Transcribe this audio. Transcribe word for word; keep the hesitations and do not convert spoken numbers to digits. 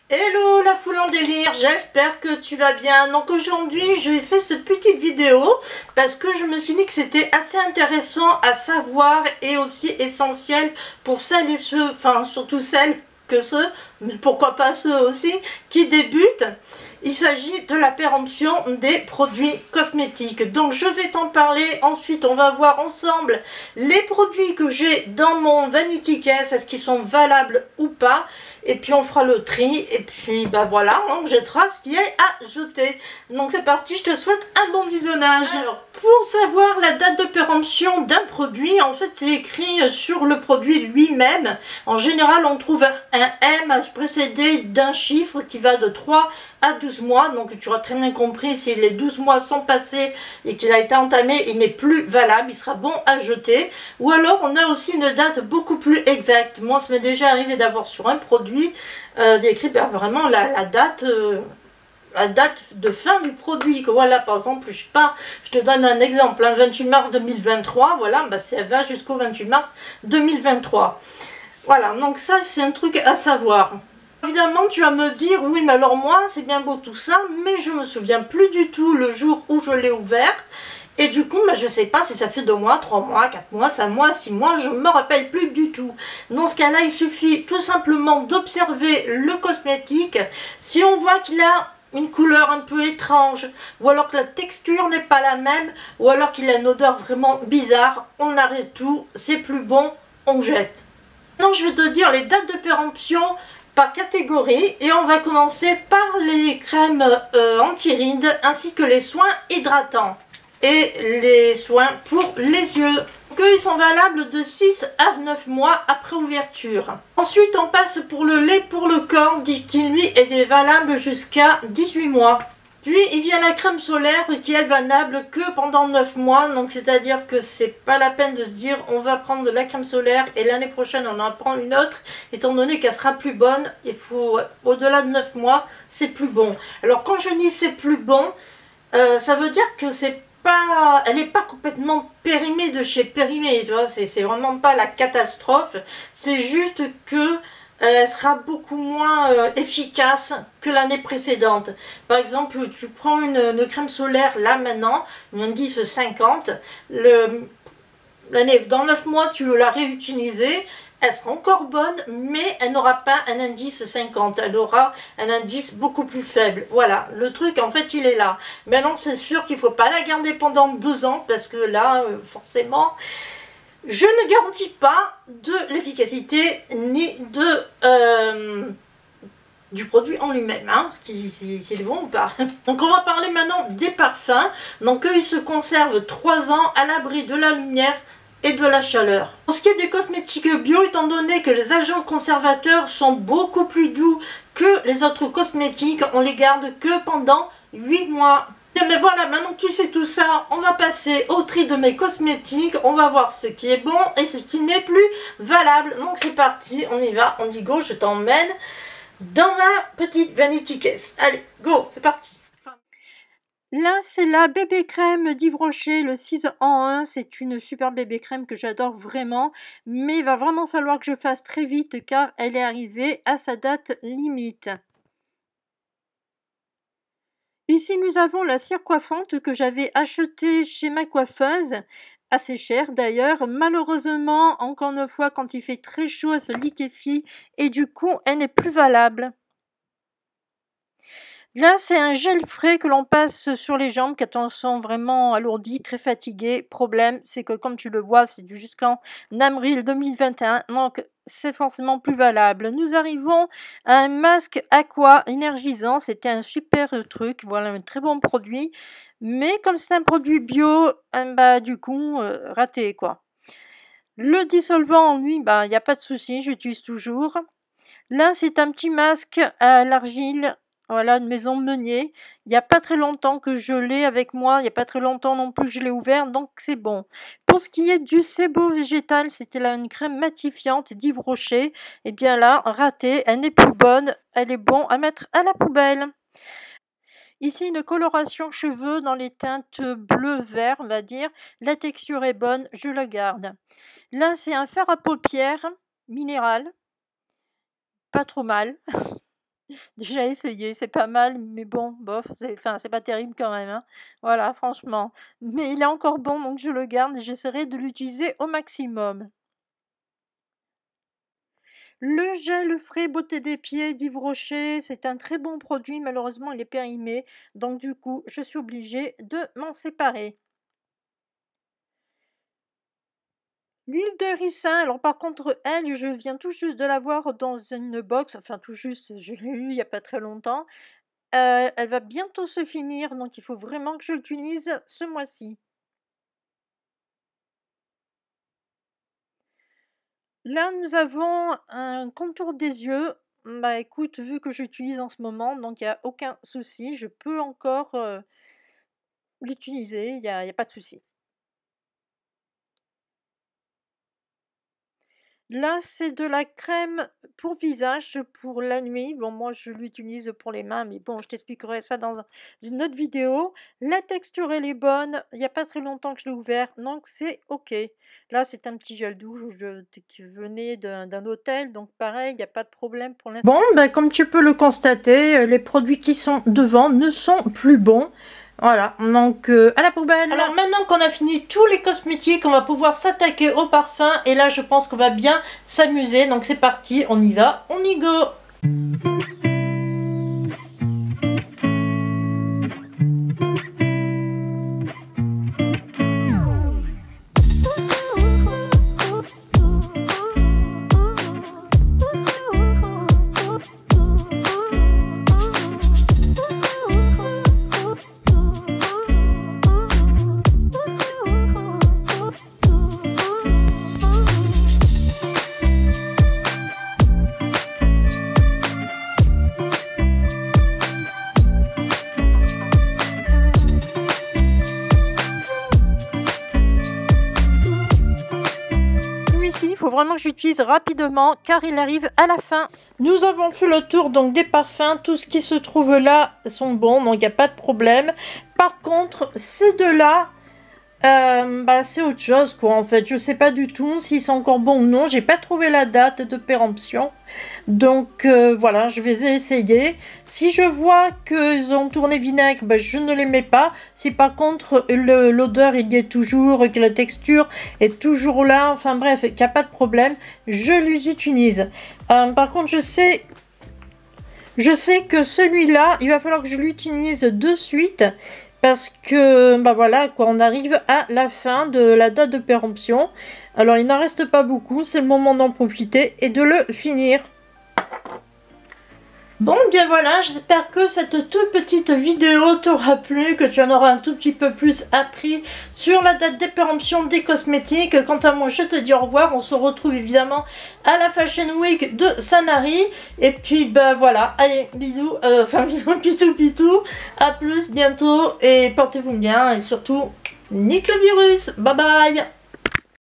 Hello la foule en délire, j'espère que tu vas bien. Donc aujourd'hui j'ai fait cette petite vidéo parce que je me suis dit que c'était assez intéressant à savoir et aussi essentiel pour celles et ceux, enfin surtout celles que ceux, mais pourquoi pas ceux aussi, qui débutent. Il s'agit de la péremption des produits cosmétiques. Donc je vais t'en parler, ensuite on va voir ensemble les produits que j'ai dans mon Vanity Case, est-ce qu'ils sont valables ou pas. Et puis on fera le tri, et puis bah voilà, on jettera ce qui est à jeter. Donc c'est parti, je te souhaite un bon visionnage. Alors, pour savoir la date de péremption d'un produit, en fait c'est écrit sur le produit lui-même. En général on trouve un M précédé d'un chiffre qui va de trois à douze mois. Donc tu auras très bien compris, si les douze mois sont passés et qu'il a été entamé, il n'est plus valable, il sera bon à jeter. Ou alors on a aussi une date beaucoup plus exacte. Moi ça m'est déjà arrivé d'avoir sur un produit Euh, d'écrit ben, vraiment la, la date euh, la date de fin du produit, que voilà, par exemple, je sais pas, je te donne un exemple, le vingt-huit mars deux mille vingt-trois, voilà, ben, ça va jusqu'au vingt-huit mars deux mille vingt-trois. Voilà, donc ça c'est un truc à savoir. Évidemment tu vas me dire, oui mais alors moi c'est bien beau tout ça, mais je me souviens plus du tout le jour où je l'ai ouvert. Et du coup, bah, je ne sais pas si ça fait deux mois, trois mois, quatre mois, cinq mois, six mois, je ne me rappelle plus du tout. Dans ce cas-là, il suffit tout simplement d'observer le cosmétique. Si on voit qu'il a une couleur un peu étrange, ou alors que la texture n'est pas la même, ou alors qu'il a une odeur vraiment bizarre, on arrête tout, c'est plus bon, on jette. Maintenant, je vais te dire les dates de péremption par catégorie, et on va commencer par les crèmes euh, anti-rides ainsi que les soins hydratants et les soins pour les yeux. Donc, ils sont valables de six à neuf mois après ouverture. Ensuite on passe pour le lait pour le corps qui lui est valable jusqu'à dix-huit mois. Puis il vient la crème solaire qui est valable que pendant neuf mois, donc c'est à dire que c'est pas la peine de se dire on va prendre de la crème solaire et l'année prochaine on en prend une autre, étant donné qu'elle sera plus bonne. Il faut au-delà de neuf mois, c'est plus bon. Alors quand je dis c'est plus bon, euh, ça veut dire que c'est pas, elle n'est pas complètement périmée de chez périmée, tu vois, c'est vraiment pas la catastrophe, c'est juste que euh, elle sera beaucoup moins euh, efficace que l'année précédente. Par exemple, tu prends une, une crème solaire là maintenant, une indice cinquante, le, l'année, dans neuf mois tu l'as réutilisée, elle sera encore bonne, mais elle n'aura pas un indice cinquante, elle aura un indice beaucoup plus faible. Voilà, le truc en fait il est là. Maintenant c'est sûr qu'il ne faut pas la garder pendant deux ans, parce que là, euh, forcément, je ne garantis pas de l'efficacité ni de... Euh, du produit en lui-même, hein, si, si, si c'est bon ou pas. Donc on va parler maintenant des parfums. Donc eux ils se conservent trois ans à l'abri de la lumière et de la chaleur. Pour ce qui est des cosmétiques bio, étant donné que les agents conservateurs sont beaucoup plus doux que les autres cosmétiques, on les garde que pendant huit mois. Mais voilà, maintenant que tu sais tout ça, on va passer au tri de mes cosmétiques, on va voir ce qui est bon et ce qui n'est plus valable. Donc c'est parti, on y va, on dit go, je t'emmène dans ma petite Vanity Case. Allez, go, c'est parti. Là, c'est la bébé crème d'Yves Rocher, le six en un. C'est une super bébé crème que j'adore vraiment. Mais il va vraiment falloir que je fasse très vite car elle est arrivée à sa date limite. Ici, nous avons la cire coiffante que j'avais achetée chez ma coiffeuse. Assez cher d'ailleurs. Malheureusement, encore une fois, quand il fait très chaud, elle se liquéfie et du coup, elle n'est plus valable. Là, c'est un gel frais que l'on passe sur les jambes quand on sent vraiment alourdi, très fatigué. Problème, c'est que comme tu le vois, c'est jusqu'en avril deux mille vingt et un, donc c'est forcément plus valable. Nous arrivons à un masque aqua énergisant, c'était un super truc, voilà un très bon produit. Mais comme c'est un produit bio, euh, bah du coup, euh, raté quoi. Le dissolvant, lui, bah il n'y a pas de souci, j'utilise toujours. Là, c'est un petit masque à l'argile, voilà, de Maison Meunier. Il n'y a pas très longtemps que je l'ai avec moi, il n'y a pas très longtemps non plus que je l'ai ouvert, donc c'est bon. Pour ce qui est du sebo végétal, c'était là une crème matifiante d'Yves Rocher. Et bien là, ratée, elle n'est plus bonne, elle est bon à mettre à la poubelle. Ici, une coloration cheveux dans les teintes bleu-vert, on va dire. La texture est bonne, je le garde. Là, c'est un fard à paupières minéral. Pas trop mal. Déjà essayé, c'est pas mal, mais bon, bof, c'est enfin, c'est pas terrible quand même, hein. Voilà, franchement. Mais il est encore bon, donc je le garde et j'essaierai de l'utiliser au maximum. Le gel frais beauté des pieds d'Yves Rocher, c'est un très bon produit, malheureusement il est périmé, donc du coup je suis obligée de m'en séparer. L'huile de ricin, alors par contre elle, je viens tout juste de la voir dans une box, enfin tout juste, je l'ai eu il y a pas très longtemps. Heu, elle va bientôt se finir, donc il faut vraiment que je l'utilise ce mois-ci. Là, nous avons un contour des yeux. Bah, écoute, vu que j'utilise en ce moment, donc il y a aucun souci, je peux encore, heu, l'utiliser, il y a il y a pas de souci. Là, c'est de la crème pour visage pour la nuit. Bon, moi, je l'utilise pour les mains, mais bon, je t'expliquerai ça dans un une autre vidéo. La texture, elle est bonne. Il y a pas très longtemps que je l'ai ouvert, donc c'est OK. Là, c'est un petit gel douche je qui venait d'un d'un hôtel, donc pareil, il y a pas de problème pour l'instant. Bon, ben, comme tu peux le constater, les produits qui sont devant ne sont plus bons. Voilà, donc euh, à la poubelle. Alors maintenant qu'on a fini tous les cosmétiques, on va pouvoir s'attaquer au parfum. Et là, je pense qu'on va bien s'amuser. Donc c'est parti, on y va, on y go. Il faut vraiment que j'utilise rapidement car il arrive à la fin. Nous avons fait le tour donc des parfums, tout ce qui se trouve là sont bons, donc il n'y a pas de problème. Par contre, ces deux-là, euh, bah, c'est autre chose quoi en fait. Je sais pas du tout s'ils sont encore bons ou non. J'ai pas trouvé la date de péremption. Donc euh, voilà, je vais essayer. Si je vois qu'ils ont tourné vinaigre, ben, je ne les mets pas. Si par contre l'odeur il y est toujours, que la texture est toujours là, enfin bref, qu'il n'y a pas de problème, je les utilise. Euh, par contre, je sais, je sais que celui-là, il va falloir que je l'utilise de suite. Parce que, bah voilà, quoi, on arrive à la fin de la date de péremption. Alors, il n'en reste pas beaucoup, c'est le moment d'en profiter et de le finir. Bon, bien voilà, j'espère que cette toute petite vidéo t'aura plu, que tu en auras un tout petit peu plus appris sur la date de péremption des cosmétiques. Quant à moi, je te dis au revoir. On se retrouve évidemment à la Fashion Week de Sanary. Et puis, bah voilà, allez, bisous, euh, enfin bisous, bisous, bisous, à plus bientôt et portez-vous bien et surtout, nique le virus, bye bye.